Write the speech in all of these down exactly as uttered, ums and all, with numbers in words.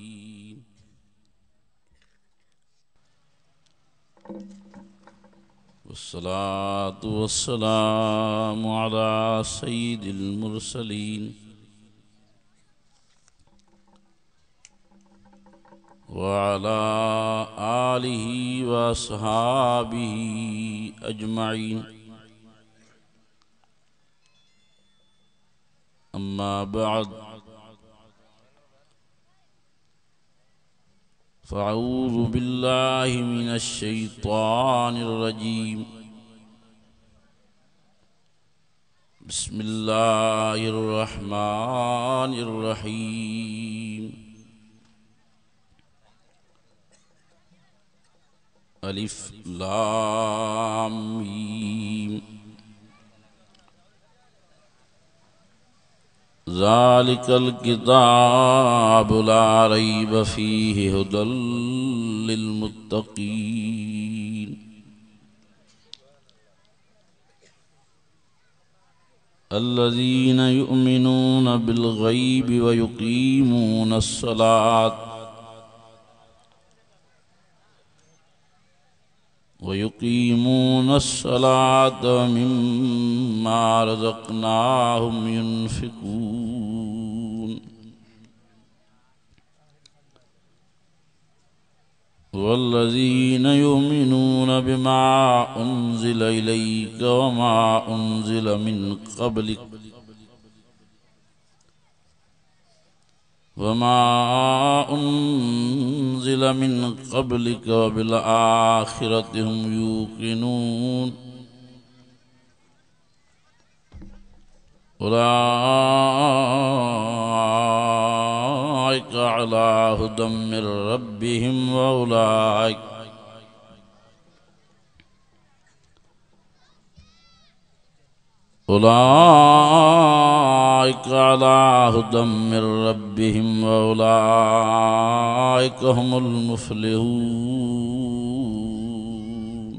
वस्सलातु वस्सलामु अला सय्यिदिल मुरसलीन व अला आलिहि व अस्हाबिहि अजमईन। अम्मा बअद फ़अऊज़ु बिल्लाहि मिनश शैतानिर रजीम। बिस्मिल्लाहिर रहमानिर रहीम। अलिफ लाम मीम। ज़ालिकल किताबु ला रैब फ़ीहि हुदल लिल मुत्तक़ीन। अल्लज़ीना युमिनूना बिल ग़ैबि व युक़ीमूनस सलात व युक़ीमूनस सलात व मिम्मा रज़क़नाहुम युनफ़िक़ून। वल्लज़ीना युमिनूना बिमा उन्ज़िल इलैक व मा उन्ज़िल मिन क़ब्लिक वमा उन्ज़िल मिन क़ब्लिक व बिल आखिरति हुम यूक़िनून। उलाइका अला हुदम मिर रब्बिहिम व उलाइका उलाइका अला हुदम मिर रब्बिहिम व उलाइका हुमुल मुफ़्लिहून।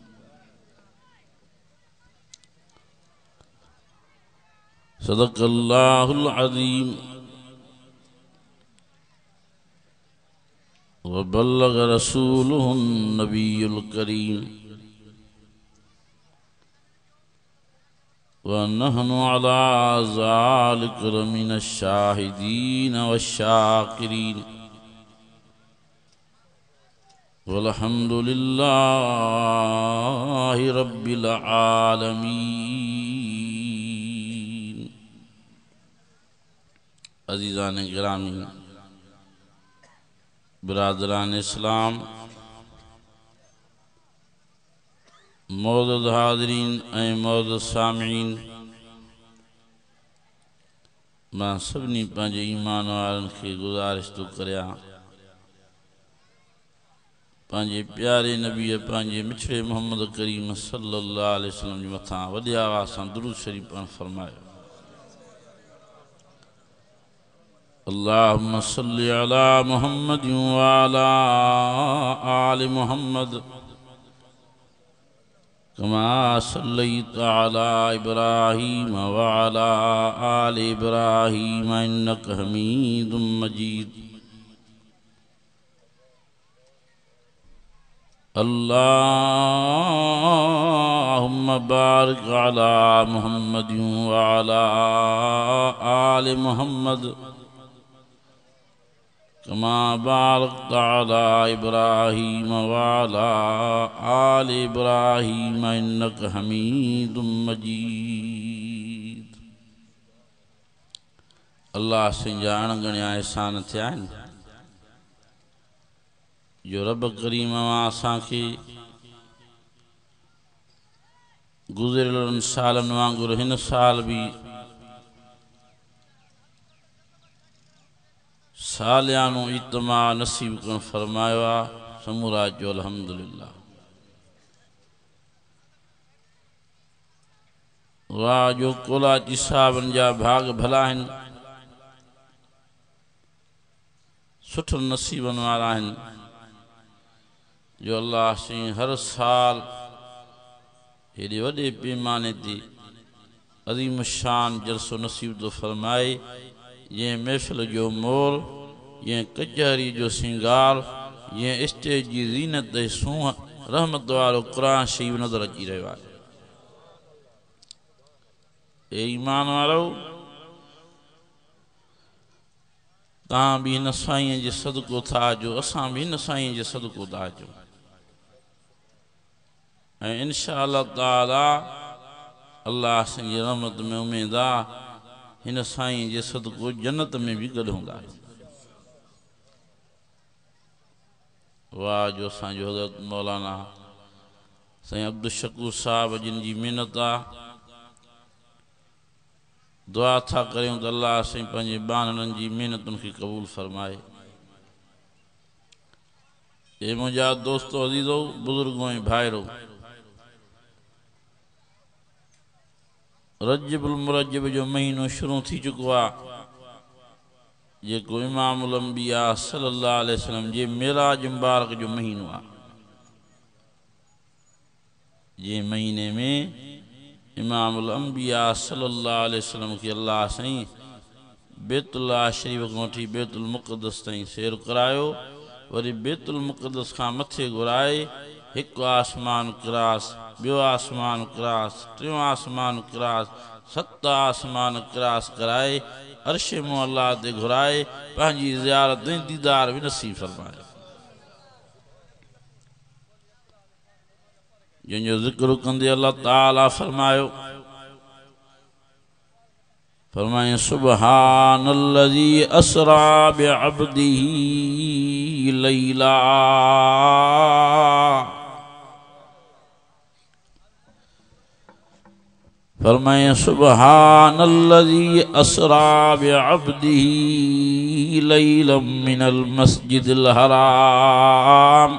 सदक़ल्लाहुल अज़ीम व बल्लग़ रसूलुहुन नबियुल करीम व नहनु अला ज़ालिक लमिनश शाहिदीन वश्शाकिरीन। वल्हम्दुलिल्लाहि रब्बिल आलमीन। अज़ीज़ान गिरामी, बिरादरान इस्लाम, मौजूद हाज़रीन ऐं मौजूद सामिईन, मां सभिनी पंहिंजे ईमान वारनि खे गुज़ारिश थो करियां पंहिंजे प्यारे नबीअ पंहिंजे मिठड़े मोहम्मद करीम सल्लल्लाहु अलैहि वसल्लम जे मथां वॾी आवाज़ सां दुरूद शरीफ़ पढ़ण फरमायो। अल्लाहुम्मा सल्लि अला मुहम्मद व अला आलि मुहम्मद कमा सल्लैता अला इब्राहीम व अला आलि इब्राहीम इन्नका हमीदुम मजीद। अल्लाहुम्मा बारिक अला मुहम्मद व अला आलि मुहम्मद कमा बारकता अला इब्राहीम व अला आलि इब्राहीम इन्नका हमीदुम मजीद। अल्लाह सिंजा अणगणिया एहसान थिया आहिनि जो रब करीम असांखे गुज़िरियल सालनि वांगुरु हिन साल भी सालियानो इज्तिमा नसीब करण फरमायो आहे। समूरा जो अल्हम्दुलिल्लाह। वाह जो कोलाची साहबनि जा भाग भला आहिनि, सुठनि नसीबनि वारा आहिनि जो अल्लाह से हर साल हेॾे वॾे पैमाने ते अज़ीम शान जलसो नसीब तो फरमाए। ये महफ़िल जो मोल ये कचहरी जो सिंगार ये स्टेज की ज़ीनत सूह रहमत वालो कुरान शरीफ नज़र अची रहियो आहे। ए ईमान वारो तव्हां भी हिन साईं जे सदको था अचो, असां भी हिन साईं जे सदको था अचो ऐं इंशा अल्लाह ताला अल्लाह जी रहमत में उम्मीद आहे हिन साईं जे सदको जन्नत में भी गॾु हूंदा। वाह जो असांजो हज़रत मौलाना साईं अब्दुल शकूर साहब जिन जी महिनत आहे। दुआ था करियूं त अल्लाह साईं पंहिंजे बाननि जी महिनतुनि खे क़बूल फरमाए। ये मुंहिंजा दोस्तो अज़ीज़ो बुज़ुर्गो ऐं भाइरो, रजबुल मुरजब जो महीनो शुरू थी चुको आहे जेको इमामुल अंबिया सल्लल्लाहु अलैहि वसल्लम जे मेराज मुबारक जो महीनो आहे। जे महीने में इमामुल अंबिया सल्लल्लाहु अलैहि वसल्लम के अल्लाह साईं बैतुल्लाह शरीफ को वठी बैतुल मुक़द्दस ताईं सैर करायो, वरी बैतुल मुक़द्दस खां मथे घुराए हिकु आसमान क्रास, बियो आसमान क्रास, टियों आसमान क्रास, सत आसमान क्रास कराए अर्श मुअल्ला ते घुराए पंहिंजी ज़ियारत ऐं दीदार भी नसीब फरमाए। जिनजो ज़िक्र कंदे अल्लाह ताला फरमायो फरमाए सुब्हानल्लज़ी असरा बिअब्दिही लैला, फरमाए सुब्हानल्लज़ी असरा बिअब्दिही लैलन मिनल मस्जिदिल हराम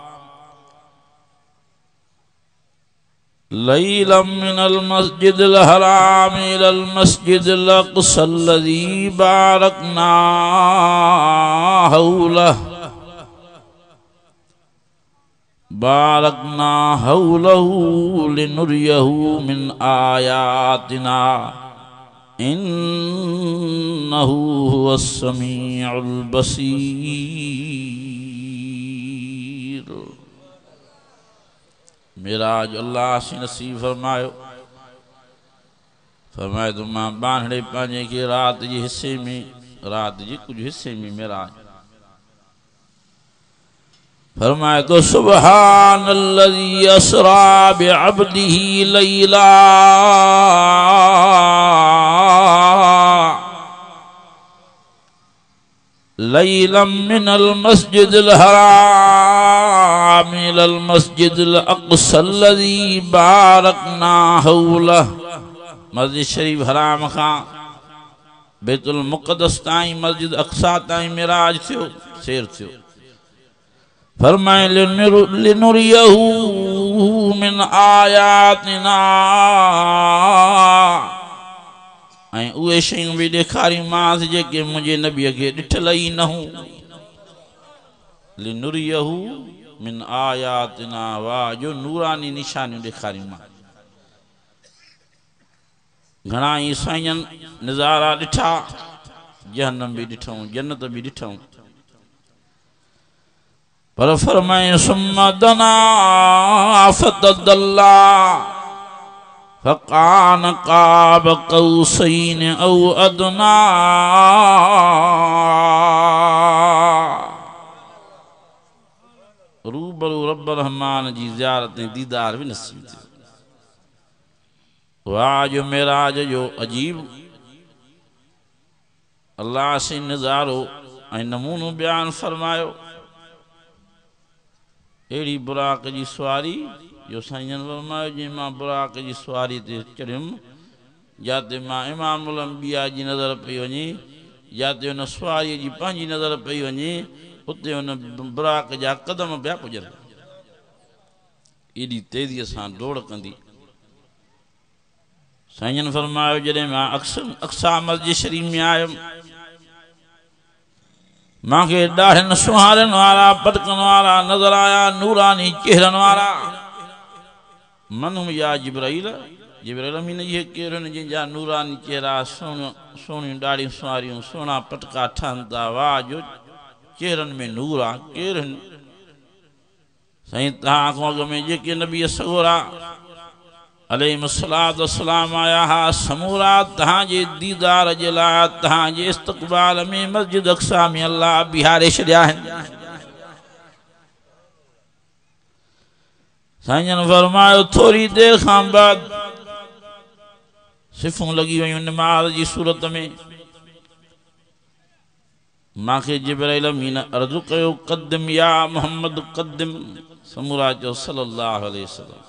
लैलन मिनल मस्जिदिल हराम इलल मस्जिदिल अक़सल्लज़ी बारकना हौलह बारकना हौलहू लिनुरियहू मिन आयातिना इन्नहू हुवस समीउल बसीर। मेराज अल्लाह से नसीब फरमायो। फरमाए तो मां बांधड़े पांजे के रात जे हिस्से में, रात जे कुछ हिस्से में मेराज फरमाए तो सुब्हानल्लज़ी असरा बिअब्दिही लैला लैलन मिनल मस्जिदिल हराम इलल मस्जिदिल अक़सल्लज़ी बारकना हौलह। मस्जिद शरीफ हराम खां बैतुल मुक़द्दस ताईं मस्जिद अक़सा ताईं मेराज थियो, सैर थियो। फरमाए लिनुरियहू मिन आयातिना, ऐं उहे शयूं भी ॾेखारियूं मांसि जेके मुंहिंजे नबीअ खे ॾिठल ई न हूं। लिनुरियहू मिन आयातिना, वाह जो नूरानी निशानियूं ॾेखारियूं मां। घणा ई साईं नज़ारा ॾिठा, जहन्नम भी ॾिठऊं, जन्नत भी ॾिठऊं, पर फरमाए सुम्मा दना फतदल्ला फ़कान क़ाब क़ौसैन औ अदना। रूबरू रब रहमान जी ज़ियारत दीदार भी नसीब थी। वाह जो मेराज जो अजीब अल्लाह से नज़ारो ऐं नमूनो बयान फरमायो। एड़ी बुराक जी सवारी जो साईं फरमायो जी मां बुराक जी सवारी ते चढ़ियुमि, जाते मां इमामुल अंबिया जी नज़र पई वञे, जाते उन सवारी जी पंहिंजी नज़र पई वञे, उते उन बुराक जा कदम पिया पुॼनि। एॾी तेज़ीअ सां डोड़ कंदी। साईं फरमायो जॾहिं मां अक़सा मस्जिद शरीफ में आयुमि, मांखे ॾाढ़नि सुहारनि वारा पटकनि वारा नज़र आया, नूरानी चेहरनि वारा। मनहुम या जिब्राइल, जिब्राइल अमीन ये केरनि जिनजा नूरानी चेहरा, सोन सोनियूं ॾाढ़ियूं सुहारियूं, सोना पटका ठहनि था। वाह जो चेहरनि में नूर आहे केरनि साईं तव्हां खां अॻु में जेके नबी सगोरा अलैहिस्सलातु वस्सलाम आया हा समूरा तव्हांजे दीदार जे लाइ तव्हांजे इस्तक़बाल में मस्जिद अक़सा में अल्लाह बिहारे छॾिया आहिनि साईं फरमायो थोरी देरि खां बाद सिफ़ूं लॻी वयूं निमाज़ जी सूरत में मांखे जिब्राइल अमीन अर्ज़ु कयो क़द्दिम या मोहम्मद क़द्दिम समूरा चयो सल्लल्लाहु अलैहि वसल्लम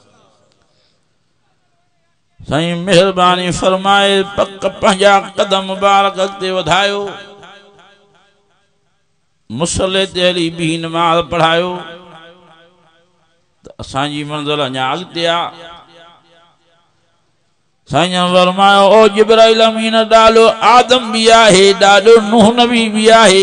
साईं मेहरबानी फरमाए पक पंहिंजा कदम मुबारक अॻिते वधायो मुसले ते हली बीह नमाज़ पढ़ायो त असांजी मंज़िल अञा अॻिते आहे साईं फरमायो ओ जिब्राइल अमीन ॾाढो आदम भी आहे ॾाढो नूह नबी भी आहे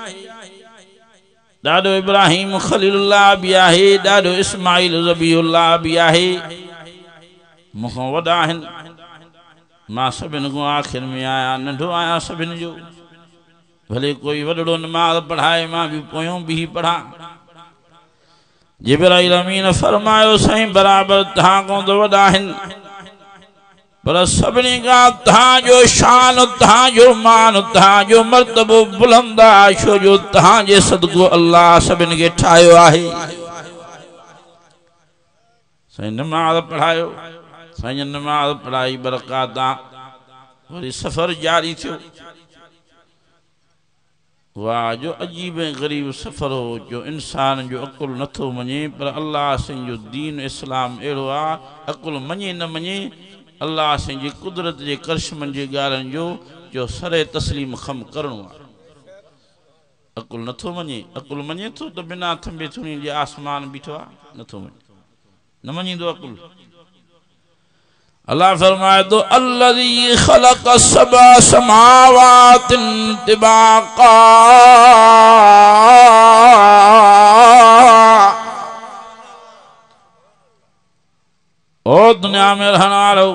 ॾाढो इब्राहिम खलीलुल्लाह भी आहे ॾाढो इस्माइल ज़बीउल्लाह भी आहे मूंखां वॾा आहिनि मां सभिनि खां आख़िर में आहियां नंढो आहियां सभिनि जो भले कोई वॾड़ो नमाज़ पढ़ाए मां भी पोयों भी पढ़ा जिब्राइल अमीन फरमायो साईं बराबरि तव्हां खां त वॾा आहिनि पर सभिनी खां तव्हांजो शान तव्हांजो मान तव्हांजो मर्तबो बुलंद आहे छो जो तव्हांजे सदको अल्लाह सभिनि खे ठाहियो आहे साईं नमाज़ पढ़ायो साईं नमाज़ पढ़ाई बरक़ात वरी सफ़र जारी थियो वाह जो अजीब गरीब सफ़र हो जो इंसान जो अकुल नथो मञे पर अल्लाह साईं जो दीन इस्लाम अहिड़ो आहे अकुल मञे न मञे अल्लाह साईं जी कुदरत जे करिश्मनि जी ॻाल्हियुनि जो जो सरे तस्लीम खम करणो आहे अकुल नथो मञे अकुल मञे थो त बिना थंबे थुणी जे आसमान बीठो आहे नथो मञे न मञींदो अकुल अल्लाह फरमाए तो अल्लज़ी ख़लक़ सबअ समावातिन तिबाक़ा ओ दुनिया में रहण वारो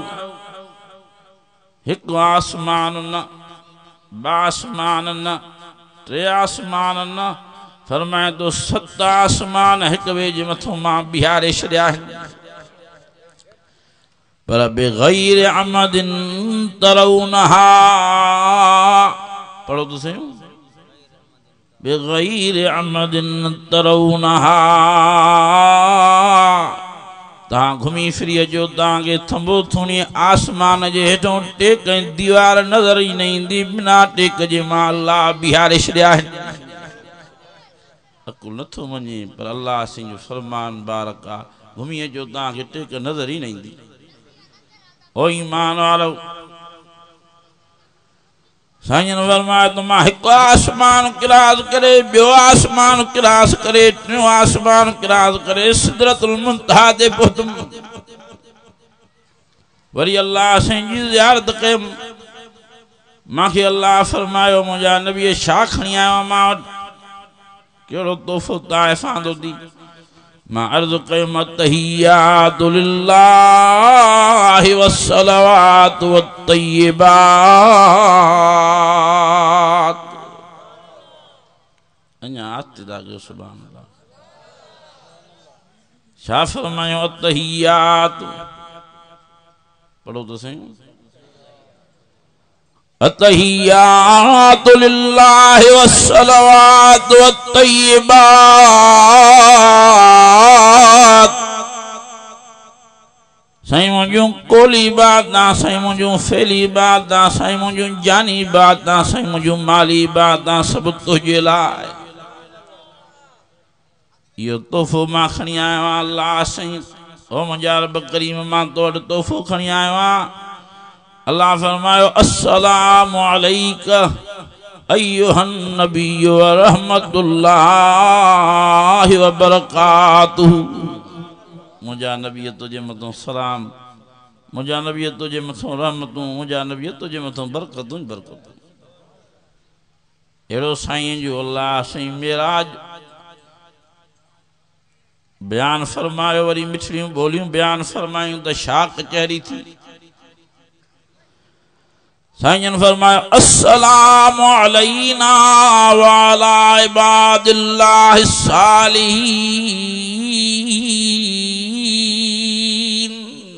हिकु आसमान न ॿ आसमान न टे आसमान न फरमाए तो सत आसमान हिक ॿिए जे मथां मां बिहारे छॾिया आहिनि पर बेग़ैर अमदिन तरौनहा पढ़ो तो सही बेग़ैर अमदिन तरौनहा तव्हां घुमी फिरी अचो तव्हांखे थंबो थुणी आसमान जे हेठों टेक दीवार नज़र ई न ईंदी बिना टेक जे मां अल्लाह बिहारे छॾिया आहिनि अकुल नथो मञे पर अल्लाह सिंह जो फरमान बारक आहे घुमी अचो तव्हांखे टेक नज़र ई न ईंदी ओ ईमान वारो साईं फरमाए तो मां हिकु आसमान किरास करे ॿियो आसमान किरास करे टियों आसमान किरास करे सिदरतुल मुंतहा ते पहुतुमि वरी अल्लाह साईं जी ज़ियारत कयमि मांखे अल्लाह फरमायो मुंहिंजा नबी छा खणी आयो मां वटि कहिड़ो तोहफ़ो ताइफ़ आंदो थी मां अर्ज़ु कयुमि अत्तहियातु लिल्लाहि वस्सलवातु वत्तय्यिबात अञा आस्ते कयो सुभान अल्लाह छा फरमायो अत्तहियातु पढ़ो तो सही अत्तहियातु लिल्लाहि वस्सलवातु वत्तय्यिबात साईं मुंहिंजूं कोली बातां साईं मुंहिंजूं फैली बातां साईं मुंहिंजूं जानी बातां साईं मुंहिंजूं माली बातां सभु तुंहिंजे लाइ इहो तोहफ़ो मां खणी आयो आहियां अल्लाह साईं ओ मुंहिंजा रब करीम मां तो वटि तोहफ़ो खणी आयो आहियां अल्लाह फरमायो अस्सलामु अलैका अय्युहन नबिय्यु व रहमतुल्लाहि व बरकातुहू मुंहिंजा नबी तुझे मथां सलाम मुंहिंजा नबी तुझे मथां रहमतूं मुंहिंजा नबी तुझे मथां बरकतूं बरकतूं अहिड़ो साईं जो अल्लाह साईं मेराज बयान फरमायो वरी मिठड़ियूं बोलियूं बयान फरमायूं त छा कचहरी थी साईं फरमाया अस्सलामु अलैना व अला इबादिल्लाहि सालिहीन।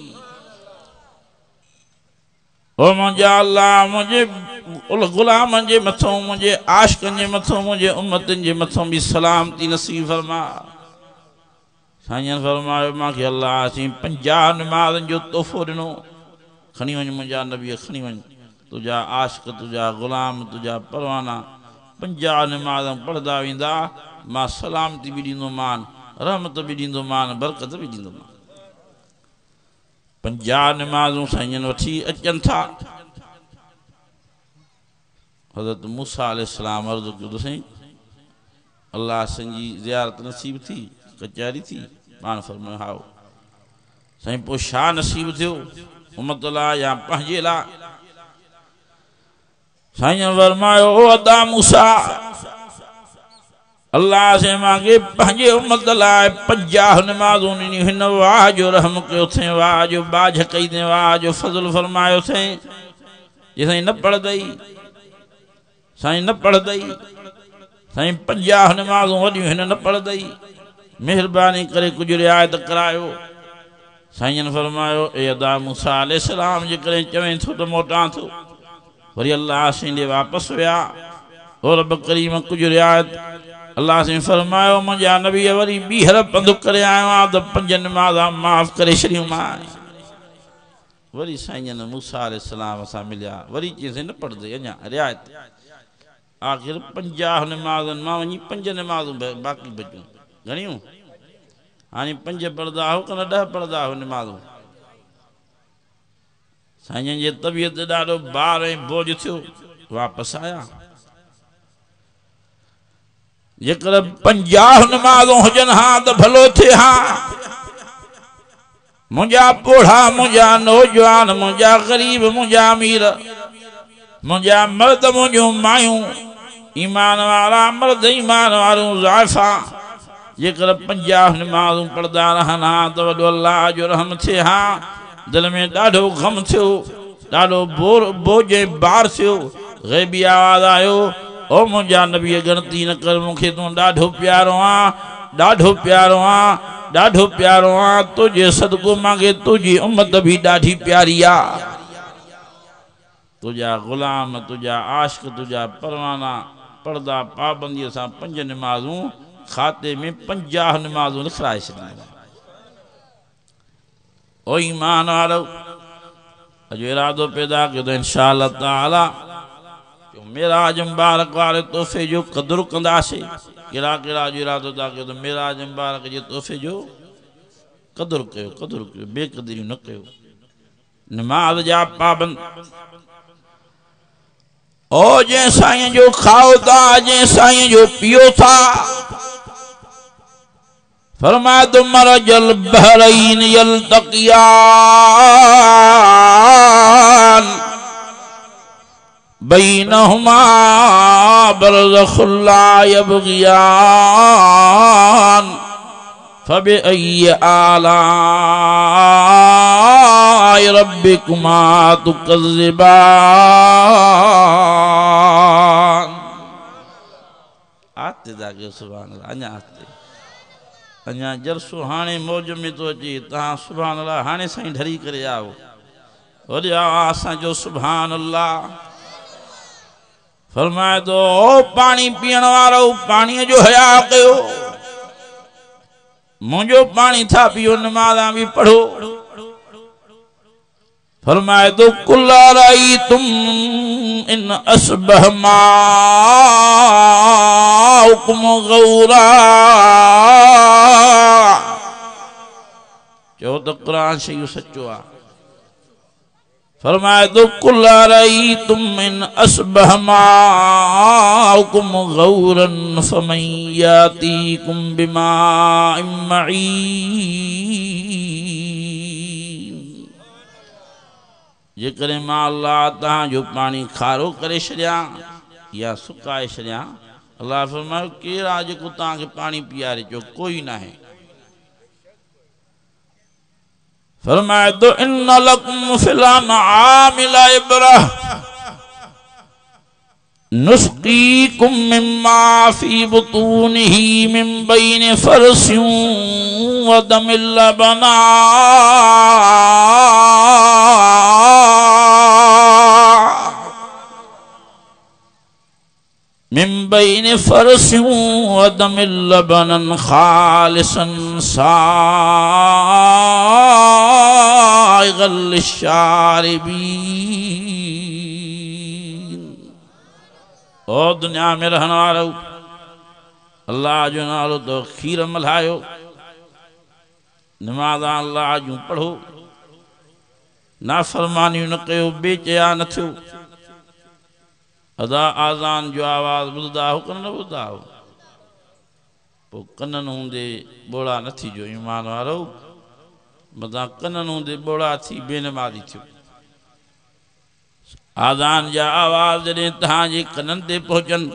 ओ मुंहिंजा अल्लाह मुंहिंजे गुलामनि जे मथों, मुंहिंजे आशिक़नि जे मथों, मुंहिंजे उम्मतनि जे मथों बि सलामती नसीब फरमा। साईं फरमायो मूंखे अल्लाह असीं पंजाह नमाज़नि जो तोहफ़ो ॾिनो, खणी वञ मुंहिंजा नबीअ, खणी वञ, तुंहिंजा आशिक़, तुंहिंजा ग़ुलाम, तुंहिंजा परवाना पंजाह नमाज़ पढ़ंदा वेंदा, मां सलामती बि ॾींदोमान, रहमत बि ॾींदोमान, बरकत बि ॾींदोमान। पंजाह नमाज़ूं साईं वठी अचनि था। हज़रत मूसा अलैहिस्सलाम अर्ज़ु कयो त साईं अल्लाह संजी ज़ियारत नसीब थी, कचहरी थी? पाण फरमायो हाओ। साईं पोइ छा नसीब थियो, उम्मत लाइ या पंहिंजे लाइ? साईं फरमायो ओ अदा मूसा, अल्लाह से मांगे पंहिंजे उम्मत लाइ पंजाह नमाज़ूं ॾिनियूं, हिन वाह जो रहम कयो थे, वाह जो बाझ कई थे, वाह जो फज़ल फरमायो थे। जे साईं न पढ़ंदई, साईं न पढ़ंदई, साईं पंजाह नमाज़ूं वॾियूं हिन न पढ़ंदई, महिरबानी करे कुझु रिआयत करायो। साईं फरमायो ए अदा मूसा अलैहिस्सलाम जेकॾहिं चवें थो त मोटां थो, वरी अल्लाह साईं ॾे वापसि विया। और रब करीम कुझु रिआयत अल्लाह साईं फरमायो मुंहिंजा नबी वरी ॿीहर पंधु करे आयो आहियां त पंज नमाज़ा माफ़ करे छॾियूं मां। वरी साईं मूसा अलैहिस्सलाम सां मिलिया, वरी चईं न पढ़ंदे अञा रिआयत। आख़िर पंजाह नमाज़नि मां वञी पंज नमाज़ूं बाक़ी बचियूं, घणियूं? हाणे पंज पढ़ंदा हो कन ॾह पढ़ंदा हो नमाज़ूं? साईं जे तबियत ॾाढो भार ऐं बोझ थियो, वापसि आया। जेकर पंजाह नमाज़ूं हुजनि हा त भलो थिए हा। मुंहिंजा पोढ़ा, मुंहिंजा नौजवान, मुंहिंजा ग़रीब, मुंहिंजा अमीर, मुंहिंजा मर्द, मुंहिंजूं मायूं, ईमान वारा मर्द, ईमान वारूं ज़ाइफ़ा, जेकर पंजाह नमाज़ूं पढ़ंदा रहनि हा त वॾो अल्लाह जो रहम थिए हा। दिल में ॾाढो ग़म थियो, ॾाढो बोर बोझ ऐं बार थियो। ग़ैबी आवाज़ आयो, ओ मुंहिंजा नबी गणती न कर, मूंखे तूं ॾाढो प्यारो आहीं, ॾाढो प्यारो आहीं, ॾाढो प्यारो आहीं, तुंहिंजे सदको मांगे तुंहिंजी उम्मत बि ॾाढी प्यारी आहे। तुंहिंजा ग़ुलाम, तुंहिंजा आशिक़, तुंहिंजा परवाना पढ़दा पाबंदीअ सां पंज नमाज़ूं, खाते में पंजाह नमाज़ूं लिखाए छॾियूं। ओ ईमान वारो, अॼु इरादो पैदा कयो त इंशा अल्लाह ताला मेराज मुबारक वारे तोहफ़े जो क़दुरु कंदासीं। कहिड़ा कहिड़ा जो इरादो था कयो त मेराज मुबारक जे तोहफ़े जो क़दुरु कयो, क़दुरु कयो, बेक़दरियूं न कयो। नमाज़ जा पाबंद ओ जंहिं साईं जो खाओ था, जंहिं साईं जो पियो था, फरमाए तो मरजल बहरैन यल्तक़ियान बैनहुमा बरज़ख़ुन ला यबग़ियान फ़बिअय्यि आलाइ रब्बिकुमा तुकज़्ज़िबान। आते जाके सुभान अल्लाह, अञा आते, अञा जरसो हाणे मौज में तो अचे। तव्हां सुभान अल्लाह हाणे साईं ढरी करे आओ, वरी असांजो सुभान अल्लाह। फरमाए तो ओ पानी पीअण वारो, पाणीअ जो हया कयो, मुंहिंजो पानी था पियो, नमाज़ां बि पढ़ो। फरमाए तो कुल रअयतुम इन अस्बह माउकुम गौरा, चओ त क़ुरान शयूं सचो आहे। फरमाए तो कुल रअयतुम इन अस्बह माउकुम गौरन फमन यातीकुम बिमाइन मईन। जेकॾहिं मां अल्लाह तव्हांजो पानी खारो करे छॾियां या सुकाए छॾियां, अल्लाह फरमायो केरु आहे जेको तव्हांखे पानी पीआरे? चयो कोई न आहे। फरमाए तो इन लकुम फिल अनआमि लइब्रह, नुस्कीकुम मिम्मा फी बुतूनिही मिन बैन फरसिन व दमिल लबना मिन बैन फरसिन व दमिल लबनन खालिसन साइगल लिशारिबीन। ओ दुनिया में रहने वालो अल्लाह जो नालो तो खीर मल्हायो, नमाज़ अल्लाह जूं पढ़ो, नाफरमानियूं न कयो, बेचया न थियो। अदा आज़ान जो आवाज़ ॿुधंदा हो कन न ॿुधंदा हो, पोइ कननि हूंदे ॿोड़ा न थी जो ईमान वारो, मथां कननि हूंदे ॿोड़ा थी बेनमाज़ी थियो। आज़ान जा आवाज़ जॾहिं तव्हांजे कननि ते पहुचनि,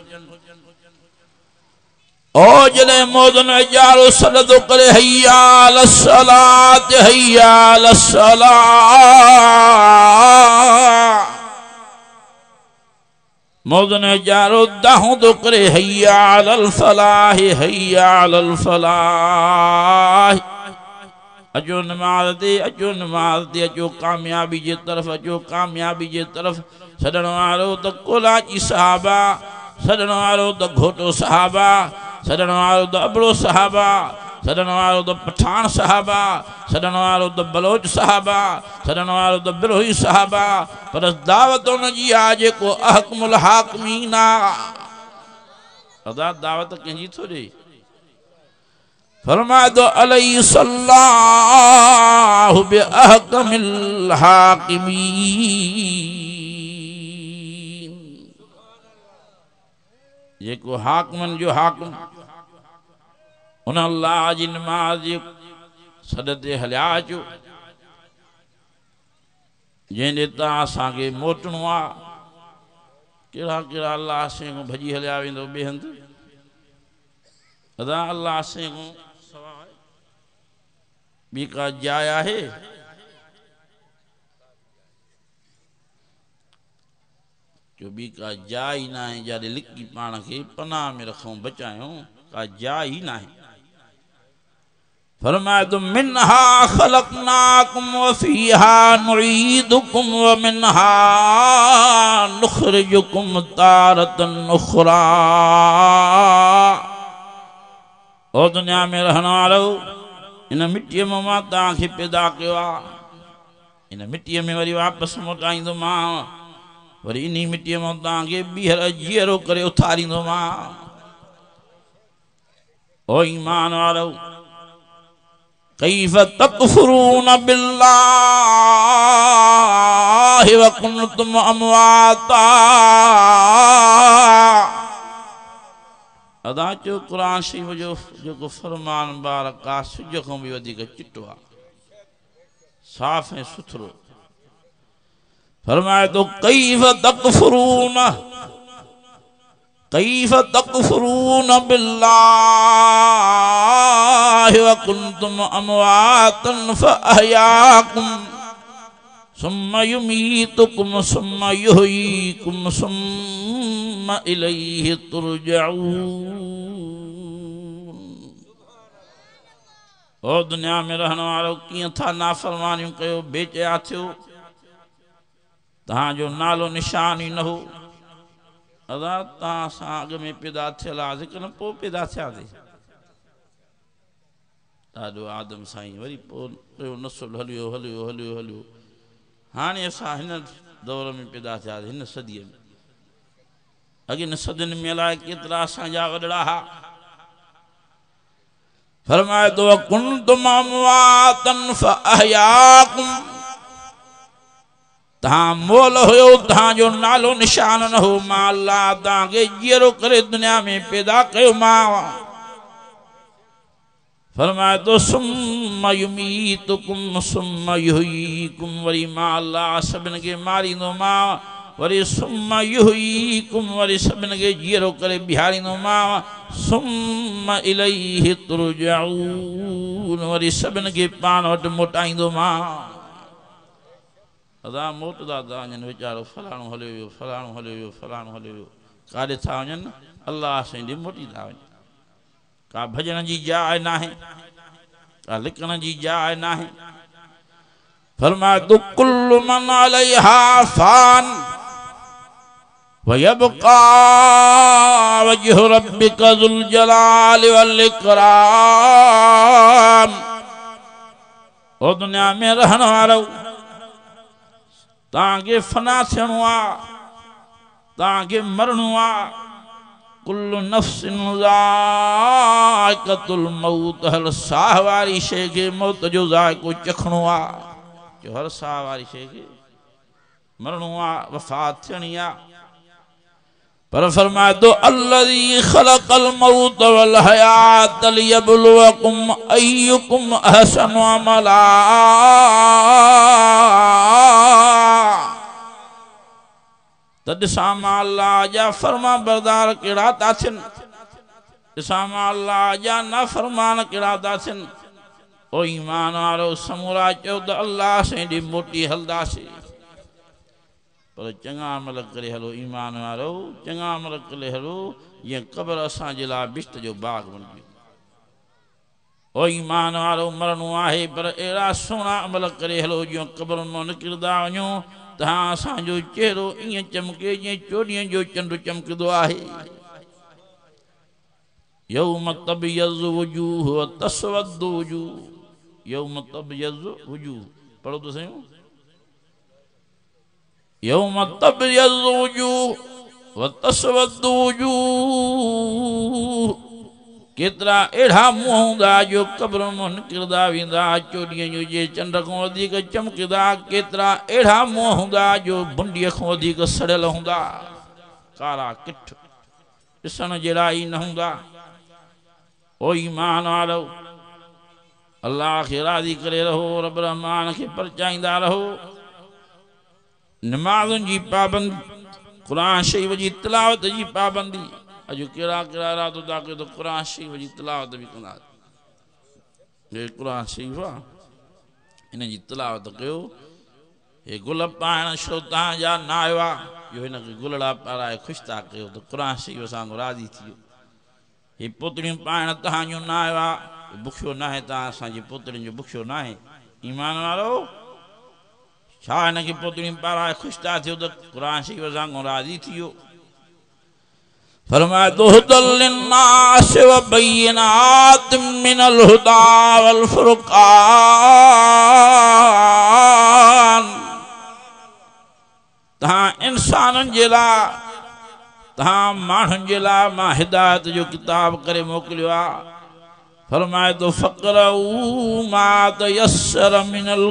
ओ जॾहिं मौज़न में ॼारो सॾंदो करे हैया अला सलात हैया अला सलाह, मौज़न में ॼारो दाहूं तो करे हैया अलल फलाह हैया अलल फलाह। अचो नमाज़ ते, अचो नमाज़ ते, अचो कामयाबी जे तरफ़, अचो कामयाबी जे तरफ़। सॾण वारो त कोलाची सहाबा, सॾण वारो त घोटो सहाबा, सॾण वारो त अबड़ो सहाबा, सॾण वारो त पठान सहाबा, सॾण वारो त बलोच सहाबा, सॾण वारो त बिरोही सहाबा। पर दावत उन जी आहे जेको अहकमुल हाकिमीन आहे। अदा दावत कंहिंजी थो ॾे? फरमाए तो अलैहि सल्लाहु बि अहकमिल हाकिमीन। जेको हाकिमन जो हाकिम उन अल्लाह जी नमाज़ जे सॾ ते हलिया अचो, जंहिंजे तव्हां असांखे मोटणो आहे। कहिड़ा कहिड़ा अल्लाह से को भॼी हलिया वेंदो ॿिए हंधि। अदा अल्लाह से को सवाइ ॿी का जाइ आहे? जो ॿी का जाइ न आहे जाॾे लिकी पाण खे पनाह में रखूं बचायूं, का जाइ न आहे। फरमाए तो मिन्हा खलकनाकुम व फीहा नुईदुकुम व मिन्हा नुखरिजुकुम तारतन उखरा। ओ दुनिया में रहने वालो, इन मिट्टीअ में मां तव्हांखे पैदा कयो आहे, इन मिट्टीअ में वरी वापसि मोटाईंदोमांव, वरी इन मिट्टीअ में तव्हांखे ॿीहर जीअरो करे उथारींदोमांव। ओ ईमान वारो, कैफ़ तकफुरून बिल्लाहि व कुन्तुम अमवाता। अदा चो कुरान शरीफ जो जेको फरमान मुबारक आहे सिज खां बि वधीक चिटो आहे, साफ़ ऐं सुथरो। फरमाए तो कैफ़ तकफुरून कैफ़ तकफुरून बिल्लाहि व कुन्तुम अमवातन फ़अहयाकुम सुम्मा युमीतुकुम सुम्मा युहयीकुम सुम्मा इलैहि तुरजऊन। ओ दुनिया में रहने वालो, कीअं था नाफरमानियूं कयो, बेचया थियो, तव्हांजो नालो निशान ई न हो। अदा तव्हां सां अॻ में पैदा थियल आहे, ज़िक्र न पोइ पैदा थियासीं। ॾाढो आदम साईं, वरी पोइ नसुल हलियो हलियो हलियो हलियो, हाणे असां हिन दौर में पैदा थियासीं, हिन सदीअ में। अॻिन सदियुनि में अलाए केतिरा असांजा वॾड़ा हा। फरमाए तो कुन्तुम अमवातन फ़अहयाकुम, तहां मोल हुयो, तहांजो नालो निशान न हो, मां अल्लाह तव्हांखे जीअरो करे दुनिया में पैदा कयो मां। फरमाए तो सुम्मा युमीतुकुम सुम्मा युहयीकुम, वरी मां अल्लाह सभिनि खे मारींदो मां, वरी सुम्मा युहयीकुम, वरी सभिनि खे जीअरो करे बिहारींदो मां, सुम्मा इलैहि तुरजऊन, वरी सभिनि खे पाण वटि मोटाईंदो मां। अदा मोटदा था वञनि वीचारो, फलाणो हलियो वियो, फलाणो हलियो वियो, फलाणो हलियो वियो, काॾे था वञनि अल्लाह साईं ॾे मोटी था वञनि का भॼण जी जाइ नाहे का लिकण जी जाइ नाहे फरमाए तो कुल्लु मन अलैहा फान वयबका वजहु रब्बिका ज़ुल जलालि वल इकराम ओ दुनिया में रहण वारो तांखे फना थियणो आहे तांखे मरणो आहे कुल्लु नफ्सिन ज़ाइक़तुल मौत हर साह वारी शइ खे मौत जो ज़ाइक़ो चखणो आहे जो हर साह वारी शइ खे मरणो आहे वफ़ात थियणी आहे पर फरमाए तो अल्लज़ी ख़लक़ल मौत वल हयात लियब्लुवकुम अय्युकुम अहसनु अमला ॾिसां मां अल्लाह जा फरमा बरदार कहिड़ा था थियनि ॾिसां मां अल्लाह जा नाफ़रमान कहिड़ा था थियनि ओ ईमान वारो समूरा चयो त अल्लाह साईं ॾे मोटी हलंदासीं पर चङा अमल करे हलो ईमान वारो चङा अमल करे हलो जीअं क़ब्र असांजे लाइ बिश्त जो बाग़ बणिजी ओ ईमान वारो मरणो आहे पर अहिड़ा सुहिणा अमल करे हलो जीअं क़ब्र मां निकिरंदा वञो तहां असांजो चेहरो ईअं चमके जीअं चोॾीअं जो चंड चमकंदो आहे यौम तबयज़्ज़ु वुजूह व तस्वद्दु वुजूह यौम तबयज़्ज़ु वुजूह पढ़ो तो सही यौम तबयज़्ज़ु वुजूह व तस्वद्दु वुजूह केतरा अहिड़ा मुंहं हूंदा जो क़ब्र मां निकिरंदा वेंदा चोॾीअं जो जे चंड खां वधीक चमकंदा केतरा अहिड़ा मुंहं हूंदा जो बुंडीअ खां वधीक सड़ियल हूंदा कारा किठ ॾिसण जहिड़ा ई न हूंदा ओ ईमान वारो अल्लाह खे राज़ी करे रहो रब रहमान खे परचाईंदा रहो नमाज़ुनि जी पाबंदी क़ुरान शरीफ़ जी तिलावत जी पाबंदी अॼु कहिड़ा कहिड़ा इरादो था कयो त क़ुरान शरीफ़ जी तिलावत बि कंदा हे क़ुरान शरीफ़ आहे हिन जी तिलावत कयो हे गुल पाइण छो तव्हांजा न आयो आहे जो हिनखे गुलड़ा पाराए ख़ुशि था कयो त क़ुरान शरीफ़ सां राज़ी थी वियो हे पोतड़ियूं पाइण तव्हांजो न आयो आहे बुखियो न आहे तव्हां असांजी पोतड़ियुनि जो बुखियो न आहे ईमान वारो छा हिनखे पोतड़ियूं पाराए ख़ुशि था थियो त क़ुरान शरीफ़ सां राज़ी थी वियो फरमाए तो हुदल लिन्नास व बय्यिनातिम मिनल हुदा वल फुरक़ान तहां इंसाननि जे लाइ तहां माण्हुनि जे लाइ मां हिदायत जो किताब करे मोकिलियो आहे फरमाए तो फ़क़रऊ मा तयस्सर मिनल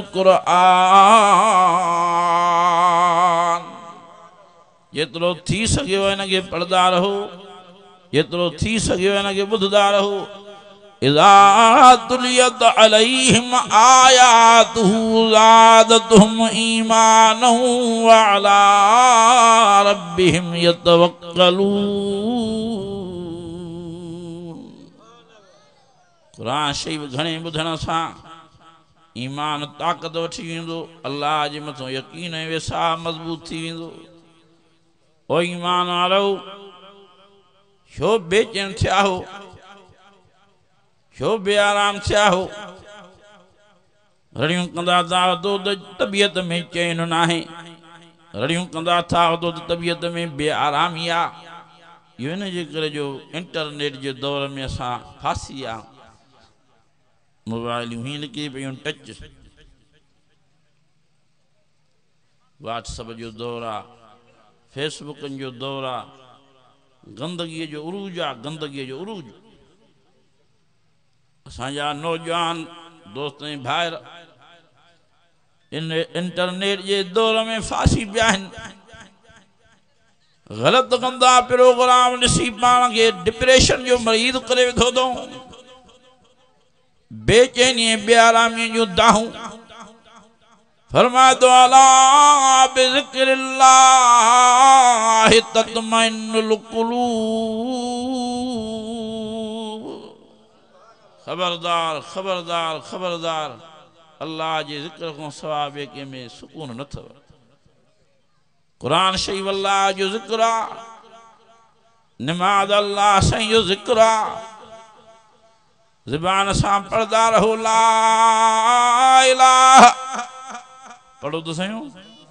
क़ुरआन जेतिरो थी सघियो हिनखे पढ़ंदा रहो जेतिरो थी सघियो हिनखे ॿुधंदा रहो इज़ा तुलियत अलैहिम आयातुहु ज़ादतहुम ईमानन व अला रब्बिहिम यतवक्कलून क़ुरान शरीफ़ घणे ॿुधण सां ईमान ताक़त वठी वेंदो अल्लाह जे मथां यकीन ऐं विसा मज़बूत थी वेंदो ओ ईमान वारो छो बेचैन थिया हो छो बेआराम थिया हो रड़ियूं कंदा था तो तबियत में चैन नाहे रड़ियूं कंदा था तो तबियत में बेआरामी आहे इहो हिन जे करे जो इंटरनेट जे दौर में असां फासी आहे मोबाइलियूं हीअं निकिरी पियूं टच व्हाट्सअप जो दौर आहे फेसबुक जो दौर आहे गंदगीअ जो उरूज आहे गंदगीअ जो उरूज असांजा नौजवान दोस्त ऐं भाइर इन इंटरनेट जे दौर में फासी पिया आहिनि ग़लति कंदा प्रोग्राम ॾिसी पाण खे डिप्रेशन जो मरीज़ करे वेठो अथऊं बेचैनी बेआरामी जूं दाहूं फरमाए तो अला बिज़िक्रिल्लाह तत्मइन्नुल क़ुलूब खबरदार खबरदार खबरदार अल्लाह जे ज़िक्र खां सवाइ ॿिए कंहिं में सुकून न अथव क़ुरान शरीफ़ अल्लाह जो ज़िक्र आहे नमाज अल्लाह से यो जिक्र ज़बान सां पढ़दा रहो ला इलाहा पढ़ो तो सही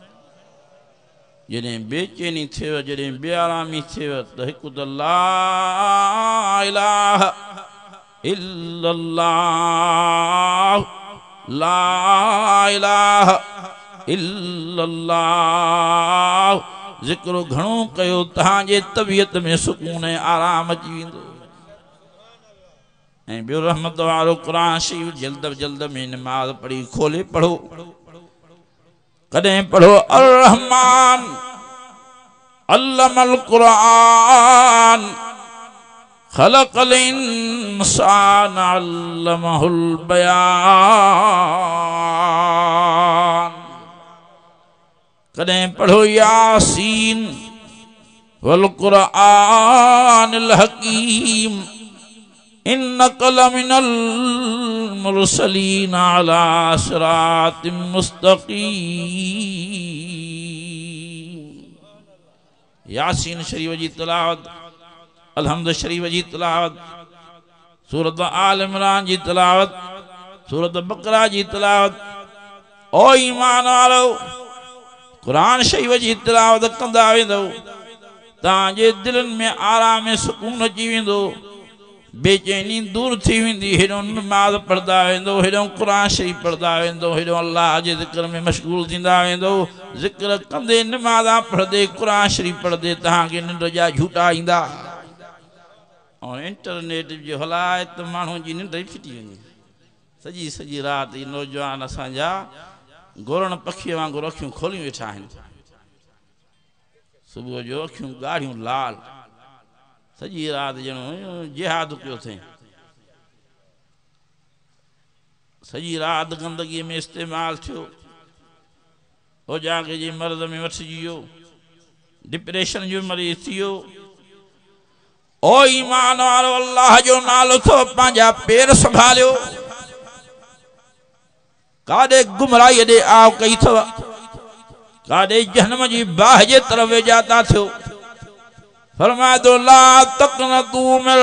जॾहिं बेचैनी थियव जॾहिं बेआरामी थियव त हिकु त ला इलाहा इल्लल्लाह ला इलाहा इल्लल्लाह ज़िक्र घणो कयो तव्हांजे तबियत में सुकून ऐं आराम अची वेंदो ऐं ॿियो रहमत वारो क़ुरान शरीफ़ जल्द जल्द में नमाज़ पढ़ी खोले पढ़ो कदें पढ़ो अर रहमान अल्लमल कुरान खलक़ल इंसान अल्लमहुल बयान कदें पढ़ो यासीन वल कुरानिल हकीम इन्नका लमिनल मुरसलीन अला सिरातिम मुस्तकीम यासीन शरीफ जी तिलावत अलहम्द शरीफ जी तिलावत सूरत आल इमरान जी तिलावत सूरत बकरा जी तिलावत ओ ईमान वारो कुरान शरीफ जी तिलावत कंदा वेंदो तव्हांजे दिलनि में आराम ऐं सुकून अची वेंदो बेचैनी दूर थी वेंदी हेॾो नमाज़ पढ़दा वेंदो हेॾो क़ुरान शरीफ़ पढ़दा वेंदो हेॾो अल्लाह जे ज़िक्र में मशगूल थींदा वेंदो ज़िक्र कंदे नमाज़ा पढ़दे क़ुरान शरीफ़ पढ़दे तव्हांखे निंड जा झूटा ईंदा ऐं इंटरनेट जो हलाए त माण्हुनि जी निंड ई फिटी वेंदी सॼी सॼी राति नौजवान असांजा गोरण पखीअ वांगुरु अखियूं खोली वेठा आहिनि सुबुह जो अखियूं ॻाढ़ियूं लाल सॼी राति ॼणो जिहाद पियो थिए सॼी राति गंदगीअ में इस्तेमालु थियो ओजागे जे मर्ज़ में वठिजी वियो डिप्रेशन जो मरीज़ थी वियो ओ ईमान वारो अल्लाह जो नालो थो पंहिंजा पेर संभालियो काॾे गुमराही ॾे आव कई अथव काॾे जहन्नम जी बाहि जे तरफ़ वेझाता थियो फरमाए तो ला तक़नतू मिन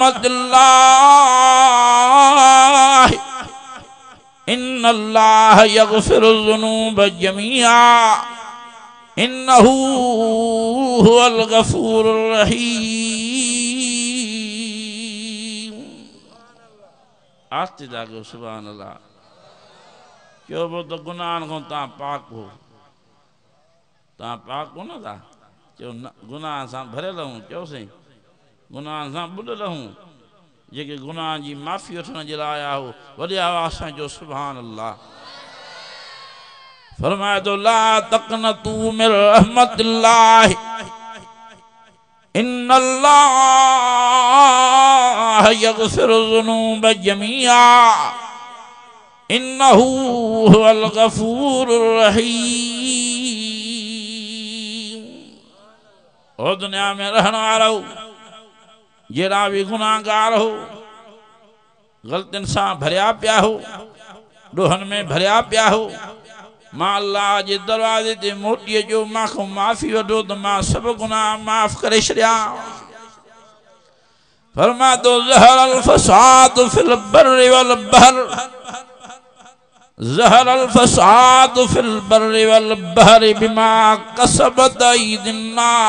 रहमतिल्लाह इन्नल्लाह यग़फिरु ज़ुनूब जमीआ इन्नहू हुवल गफूरुर रहीम आस्ते जागो सुभान अल्लाह क्यों वो तो गुनाहन को ता पाक हो ता पाक हो ना ता चो गुनाह सां भरियल हूं चओ साईं गुनाह सां ॿुॾल हूं जेके गुनाह जी माफ़ी वठण जे लाइ आया हो वॾे आवाज़ सां जो सुभान अल्लाह फरमाए तो ला तक़नतू मिन रहमतिल्लाह इन्नल्लाह यग़फिरु ज़ुनूब जमीआ इन्नहू हुवल गफूरुर रहीम और दुनिया में रहने वाला हो जेड़ा भी गुनाहगार हो गलतियों से भरिया पिया हो डोहन में भरिया पिया हो मां अल्लाह जे दरवाजे ते मोटी जो मां को माफ़ी वठो तो मां सब गुनाह माफ़ करे छड़िया फरमा तो ज़हर अल फसाद फिल बर्रि वल बहर ज़हर अल फसाद फिल बर्रि वल बहरि बिमा कसबत अयदिन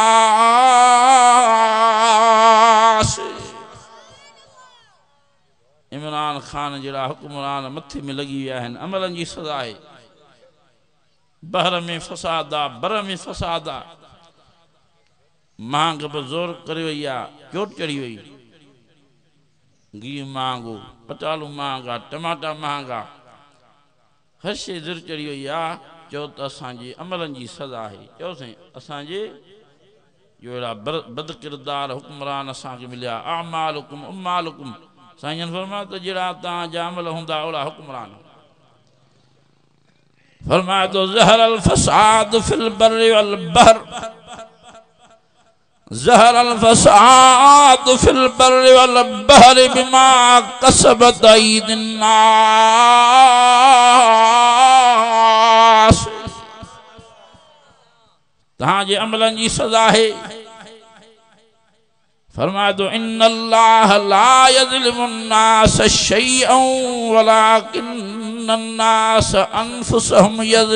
नास इमरान खान जड़ा हुक्मरान मथे में लगी विया आहिनि अमलन जी सज़ा है बहर में फसादा बर में फसादा मांग पर जोर करे वही आ चोट चढ़ी वही घी मांगो पटालू महंगा टमाटा महंगा हर शे ज़ुर चढ़ी वही आ चो तो असांजे अमलन जी सज़ा है चो साईं असांजे जो अहिड़ा बद किरदार हुक्मरान असांखे मिलिया आमालुकुम उम्मालुकुम साईं फरमाया तो जड़ा तव्हांजा अमल हूंदा ओड़ा हुक्मरान फरमाया तो ज़हर अल फसाद फिल बर्रि वल बहर ज़हर अल फसाद फिल बर्रि वल बहरि बिमा कसबत अयदिन नास तव्हांजे अमलन जी सज़ा है फरमाए तो इन्न अल्लाह ला यज़लिमु अन्नास शैअन वलाकिन्न अन्नास अनफुसहुम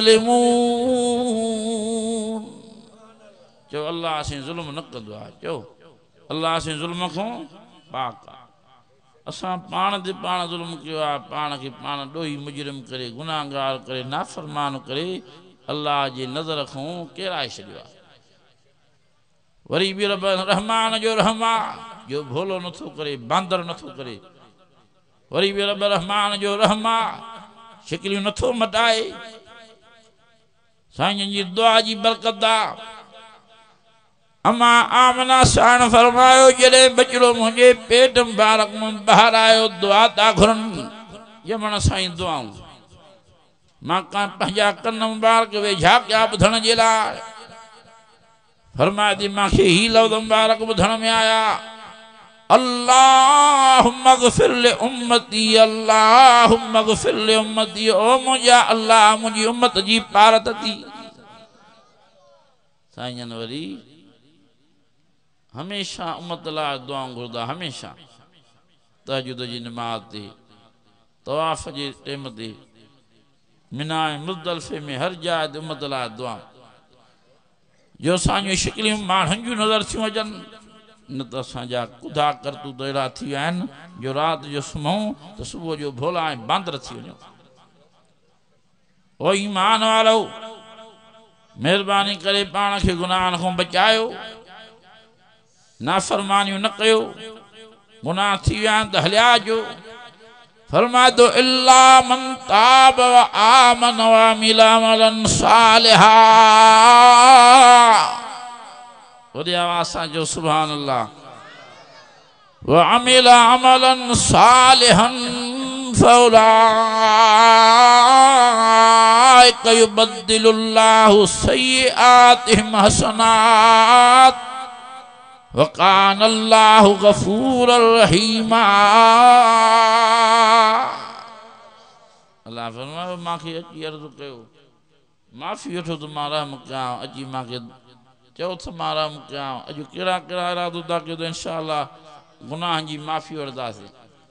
यज़लिमून। चो अल्लाह से जुल्म न कंदो आहे, चो अल्लाह से जुल्म खां पाक आहे। असां पाण ते पाण जुल्म कयो आहे, पाण खे पाण ॾोही मुजरिम करे, गुनाहगार करे, नाफ़रमान करे अल्लाह जे नज़र खां किराए छॾियो आहे। वरी बि रब रहमान जो रहमा जो भोलो नथो करे, बांदर नथो करे। वरी बि रब रहमान जो रहमा शिकलियूं नथो मटाए। साईं जी दुआ जी बरकत आहे। अम्मा आमना साण फरमायो जॾहिं बचड़ो मुंहिंजे पेट मुबारक में ॿाहिरि आयो दुआ था घुरनि, ॼमण साईं दुआऊं मां का पंहिंजा कन मुबारक वेझा कया ॿुधण जे लाइ। फरमाए थी मूंखे ही लफ़्ज़ मुबारक ॿुधण में आया, अल्लाहुम्मा ग़फ़िर लि उम्मती, अल्लाहुम्मा ग़फ़िर लि उम्मती। ओ मुंहिंजा अल्लाह मुंहिंजी उम्मत जी पारत थी। साईं वरी हमेशा उम्मत लाइ दुआऊं घुरदा, हमेशा तहज्जुद जी नमाज़ ते, तवाफ़ जे टाइम ते, मिना मुज़दलिफ़े में, हर जाइ ते उम्मत लाइ दुआ। जो असांजूं शिकलियूं माण्हुनि जूं नज़र थियूं अचनि, न त असांजा कुदा करतूत अहिड़ा थी विया आहिनि जो राति जो सुम्हूं त सुबुह जो भोला ऐं बांदर थी वञूं। ओ ईमान वारो, महिरबानी करे पाण खे गुनाहनि खां बचायो, नाफ़रमानियूं न कयो। गुनाह थी विया आहिनि त हलिया जो। फरमाए तो इल्ला मन ताब व आमन व अमिल अमलन सालिहा। वॾी आवाज़ सां जो सुभान अल्लाह। व अमिल अमलन सालिहन फउलाइक युबद्दिलुल्लाहु सय्यिआतिहिम हसनात वकान अल्लाहु गफूरर रहीमा। अल्लाह फरमायो मांखे अची अर्ज़ु कयो, माफ़ी वठो त मां रहम कयां। अची मांखे चओ त मां रहम कयां। अॼु कहिड़ा कहिड़ा इरादो था कयो त इंशा अल्लाह गुनाहनि जी माफ़ी वठंदासीं।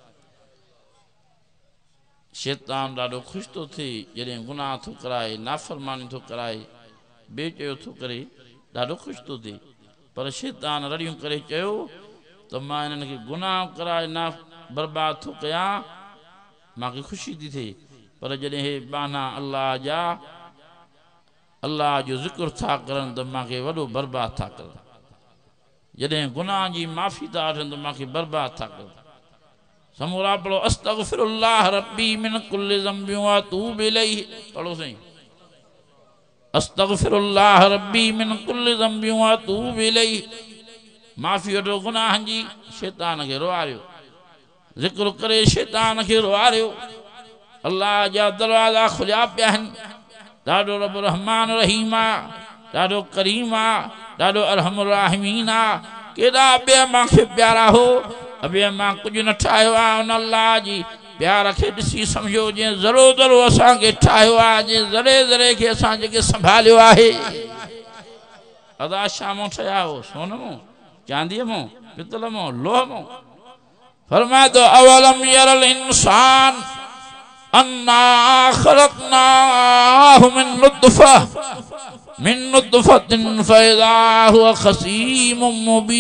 शैतान ॾाढो ख़ुशि थो थिए जॾहिं गुनाह थो कराए, नाफ़रमानी थो कराए, बेचयो थो करे, ॾाढो ख़ुशि थो थिए। पर शैतान रड़ियूं करे चयो त मां इन्हनि खे गुनाह कराए ना बर्बाद थो कयां, मूंखे ख़ुशी थी थिए। पर जॾहिं हे बहाना अल्लाह जा, अल्लाह जो ज़िक्र था करनि त मूंखे वॾो बर्बाद था करनि। जॾहिं गुनाह जी माफ़ी था वठनि त मूंखे बर्बाद था करनि। समूरा पढ़ो अस्तग़फिरुल्लाह रब्बी मिन कुल्लि ज़ंबि व अतूबु इलैहि। पढ़ो साईं, अस्तग़फिरुल्लाह रब्बी मिन कुल्लि ज़ंबि व अतूबु इलैहि। माफ़ी वठो गुनाहनि जी। शैतान खे रोआरियो, ज़िक्र करे शैतान खे रोआरियो। अल्लाह जा दरवाज़ा खुलिया पिया आहिनि। ॾाढो रब रहमान रहीम आहे, ॾाढो करीम आहे, ॾाढो अरहम राहिमीन आहे। केॾा ॿिया मूंखे प्यारा हो, अॿिया मां कुझु न ठाहियो आहे। उन अल्लाह जी प्यार खे ॾिसी सम्झो जीअं ज़रो ज़रो असांखे ठाहियो आहे, जीअं ज़रे ज़रे खे असां जेके संभालियो आहे। अदा शामो ठहिया हो, सोन मो, चांदीअ मो, पितल मो, लोह मो। फरमाए तो अवलम यरल इंसान अन्ना खलक़नाहु मिन नुत्फ़ह मिन नुत्फ़तिन फ़इज़ा हुवा ख़सीमुम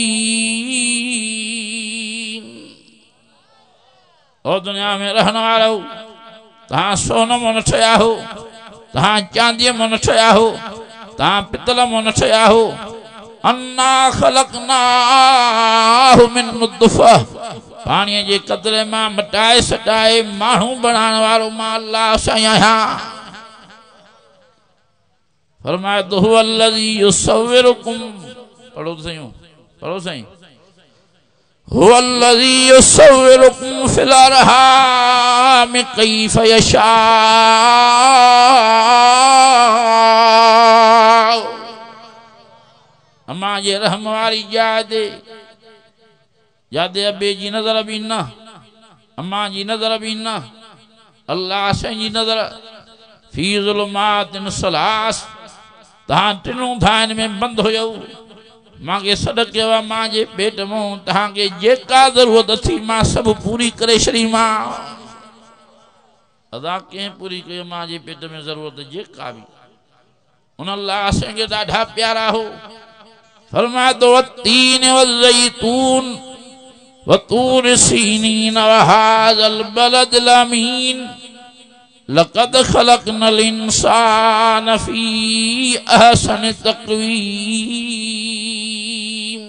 मुबीन। ओ दुनिया में रहने वालो, तहां सोन मो न ठहिया हो, तहां चांदीअ मो न ठहिया हो, तहां पितल मो न ठहिया हो। अन्ना खलक़नाहु मिन नुत्फ़ह, पाणीअ जे कतरे मां मटाए सटाए माण्हू बणाइण वारो मां अल्लाह साईं आहियां। फरमाए तो हुवल्लज़ी युसव्विरुकुम। पढ़ो तो साईं, पढ़ो साईं। हुवल्लज़ी युसव्विरुकुम फिल अरहाम कैफ़ यशा। अम्मा जे रहम वारी जाइ ते, यादे अबे जी नजर भी न, अम्मा जी नजर भी न, अल्लाह साईं जी नजर। फी ज़ुलुमातिन सलास, तहां टिनूं धाइन में बंद हुयो। मांगे सदके वा मां जे पेट में तहांखे जेका ज़रूरत थी मां सब पूरी करे छड़ी मां अदा के पूरी कयो मां जे पेट में ज़रूरत जेका भी उन अल्लाह असांखे ॾाढा प्यारा हो फरमाए तो वत्तीन वज़ैतून वतूर सीनीन वहाज़ल बलदिल अमीन लक़द ख़लक़नल इंसान फ़ी अहसन तक़वीम।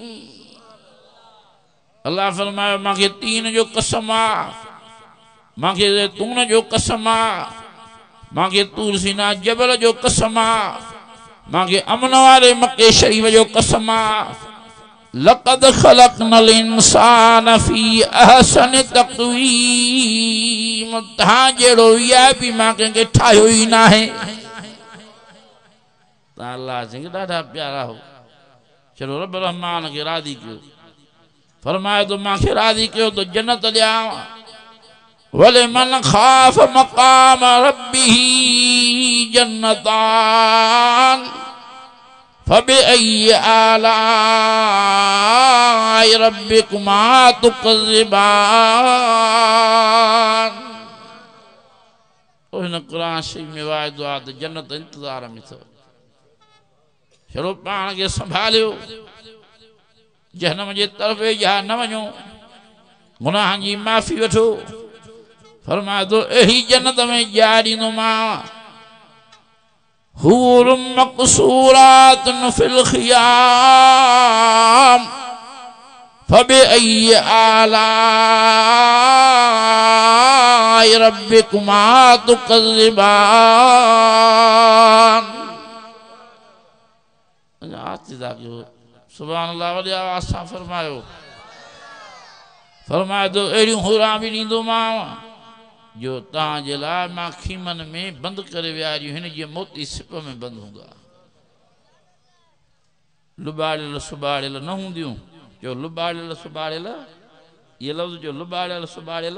अल्लाह फरमाए मांखे तीन जो कसम आ मांखे ज़ैतून जो कसम आ मांखे तूर सीना जबल जो कसम आ मांखे अमन वाले मक्के शरीफ जो कसम आ लक़द ख़लक़नल इंसान फ़ी अहसन तक़वीम। तहां जहिड़ो वीआईपी मां कंहिंखे ठाहियो ई न आहे। तहां अल्लाह सिंह ॾाढा प्यारा हो चलो रब रहमान खे राज़ी कयो फरमाए तो मांखे राज़ी कयो तो जन्नत ॾियां वलिमन ख़ाफ़ मक़ाम रब्बिही जन्नतान फबिअय्यि आलाइ रब्बिकुमा तुकज़्ज़िबान। हिन क़ुरान शरीफ में वाइदो आहे त जन्नत इंतज़ार में अथव छड़ो पाण खे संभालियो जहन्नम जे तरफ़ या न वञो गुनाहनि जी माफ़ी वठो फरमाए तो एही जन्नत में ॼाणींदो मां हूरुम मक़सूरातुन फिल ख़ियाम फबिअय्यि आलाइ रब्बिकुमा तुकज़्ज़िबान। सुभान अल्लाह वॾे आवाज़ सां फरमायो फरमाए तो अहिड़ियूं हुरां बि ॾींदो मां जो तहां जे लाइ मां खीमन में बंदि करे विहारियूं हिन जीअं मोती सिप में बंदि हूंदा लुॿाड़ियल सुॿाड़ियल न हूंदियूं जो लुॿाड़ियल सुॿाड़ियल ये लफ़्ज़ जो लुॿाड़ियल सुॿाड़ियल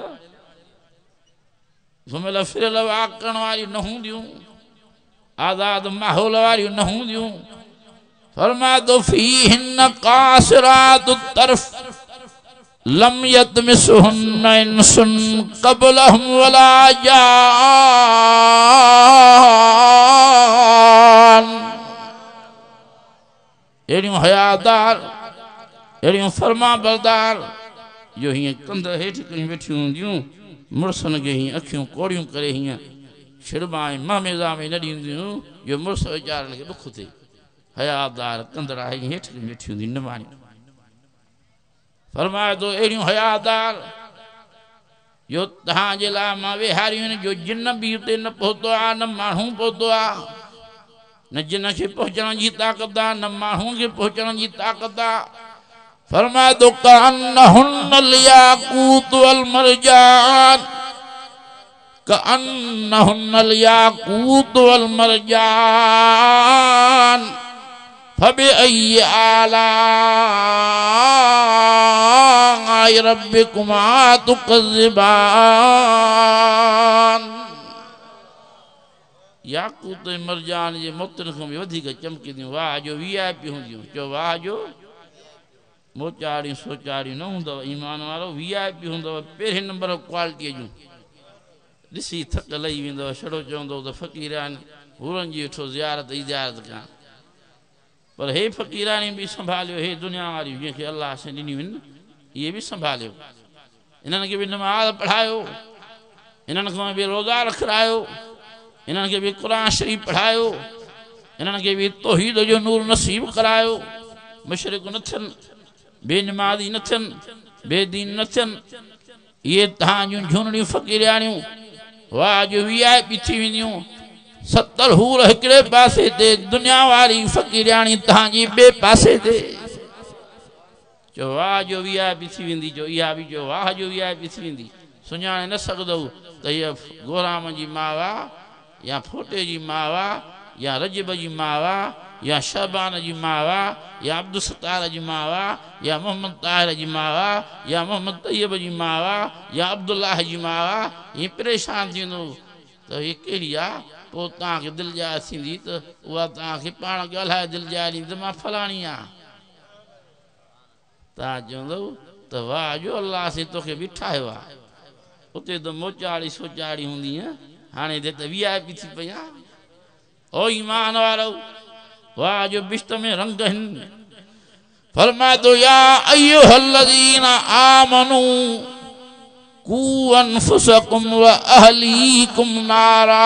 घुमियल फिरियल वाकण वारियूं न हूंदियूं आज़ाद माहौल वारियूं न हूंदियूं फरमाए तो फ़ीहिन्न क़ासिरातु तर्फ़ लम यतमिसहुन्न इंसुन क़ब्लहुम वला जान। अहिड़ियूं हयादार अहिड़ियूं फरमा बरदार जो हीअं कंध हेठि कयूं वेठियूं हूंदियूं मुड़ुसनि खे हीअं अखियूं कोड़ियूं करे हीअं छिड़मा ऐं महमेज़ा में न ॾींदियूं जो मुड़ुस वीचारनि खे ॾुख थिए हयादार कंदड़ा हीअं हेठि कयूं वेठियूं हूंदियूं निमाणियूं फरमाए तो अहिड़ियूं हयादार जो तहां जे लाइ मां वेहारियूं आहिनि जो जिन बि उते न पहुतो आहे न माण्हू पहुतो आहे न जिन खे पहुचण जी ताक़त आहे न माण्हू खे पहुचण जी ताक़त आहे फरमाए तो कअन्नहुन्नल याक़ूत वल मरजान कअन्नहुन्नल याक़ूत वल मरजान फबिअय्यि आलाइ रब्बिकुमा तुकज़्ज़िबान। याक़ूत मरजान जे मोतियुनि खां बि वधीक चमकींदियूं वाह जो वीआईपी हूंदियूं चओ वाह जो मोचाड़ियूं सोचाड़ियूं न हूंदव ईमान वारो वीआईपी हूंदव पहिरें नंबर क्वालिटीअ जूं ॾिसी थक लही वेंदव छड़ो चवंदव त फ़क़ीरानी हुरनि जी वठो ज़ियारत ई ज़ियारत कयां पर हे फ़क़ीरानी भी संभालियो हे दुनिया वारियूं जंहिंखे अल्लाह से ॾिनियूं आहिनि इहे बि संभालियो इन्हनि खे बि नमाज़ पढ़ायो इन्हनि खां बि रोज़ा रखायो इन्हनि खे बि क़ुरान शरीफ़ पढ़ायो इन्हनि खे बि तौहीद जो नूर नसीब करायो मुशरिक न थियनि बेनमाज़ी न थियनि बेदीन न थियनि इहे तहां जूं झूनड़ियूं फ़क़ीरानियूं वाह जो वीआईपी थी वेंदियूं सत्तर हूर हिकिड़े पासे ते दुनिया वारी फ़क़ीरानी तहां जी ॿिए पासे ते जो वाह जो वीआईपी थी वेंदी जो इहा बि जो वाह जो वीआईपी थी वेंदी सुञाणे न सघंदव त हीअ गोराम जी माउ आहे या फोटे जी माउ आहे या रजब जी माउ आहे या शहबान जी माउ आहे या अब्दुल सत्तार जी माउ आहे या मोहम्मद ताहिर जी माउ आहे या मोहम्मद तैयब जी माउ आहे या अब्दुल्लाह जी माउ आहे हीअं परेशान थी वेंदो त हीअ कहिड़ी आहे पोइ तव्हांखे दिलि जाए थींदी त उहा तव्हांखे पाण ॻाल्हाए दिलि जाए ॾींदी त मां फलाणी आहियां ता चवंदो त वाह जो अल्लाह से तोखे बि ठाहियो आहे उते त मोचाड़ी सोचाड़ी हूंदी हाणे हिते त वी आई पी थी पई आहे ओ ईमान वारो वाह जो बिश्त में रंग आहिनि फरमाए थो या अय्युहल्लज़ीना आमनू कू अनफुसकुम व अहलीकुम नारा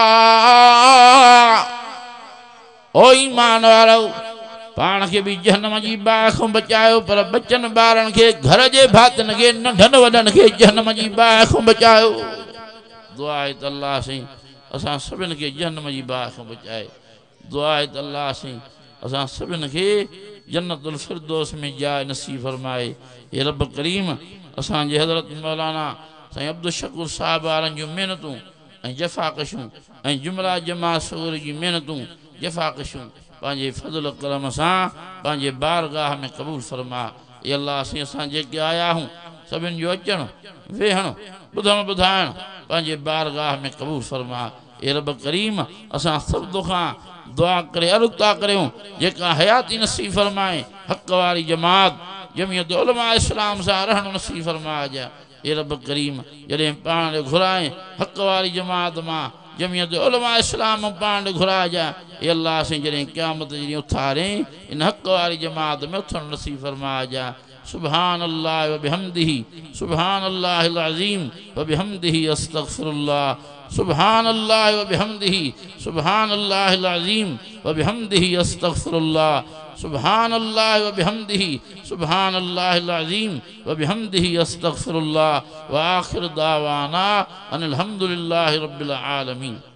ओ ईमान वारो पाण के भी जहन्नम जी बाहि खां बचायो पर बचन ॿारनि खे घर जे भातियुनि खे नंढनि वॾनि खे जहन्नम जी बाहि खां बचायो दुआ आहे त अल्लाह साईं असां सभिनि खे जहन्नम जी बाहि खां बचाए दुआ आहे त अल्लाह साईं असां सभिनि खे जन्नतुल फिरदौस में जाइ नसीब फरमाए हे रब करीम असांजे हज़रत मौलाना साईं अब्दुल शकूर साहिब वारनि जूं महिनतूं ऐं जफ़ाकशूं ऐं जुमला जमात सगूर जी महिनतूं जफ़ाकशूं पंहिंजे फज़ल करम सां पंहिंजे बारगाह में क़बूल फरमा ये अल्लाह साईं असां जेके आया आहियूं सभिनि जो अचणु वेहणु ॿुधणु ॿुधाइणु पंहिंजे बारगाह में क़बूल फरमा हे रब करीम असां सभु खां दुआ करे अर्ज़ था करियूं जेका हयाती नसीब फरमाए हक़ वारी जमात जमियत उलमा इस्लाम सां रहणु नसीब फरमाइजा हे रब करीम जॾहिं पाण ॾे घुराए हक़ वारी जमात मां जमियत उलमा इस्लाम पाण ॾे घुराइजा हे अल्लाह साईं जॾहिं क़यामत जी उथारे इन हक़ वारी जमात में उथणु नसीब फरमाइजा सुभान अल्लाह व बिहम्दिही सुभान अल्लाहिल अज़ीम व बिहम्दिही अस्तगफिरुल्लाह सुभान अल्लाह व बिहम्दिही सुभान अल्लाहिल अज़ीम व बिहम्दिही अस्तगफिरुल्लाह सुभान अल्लाह व बिहम्दिही सुभान अल्लाहिल अज़ीम व बिहम्दिही अस्तगफिरुल्लाह व आखिर दावाना अनिल हम्दुलिल्लाहि रब्बिल आलमीन।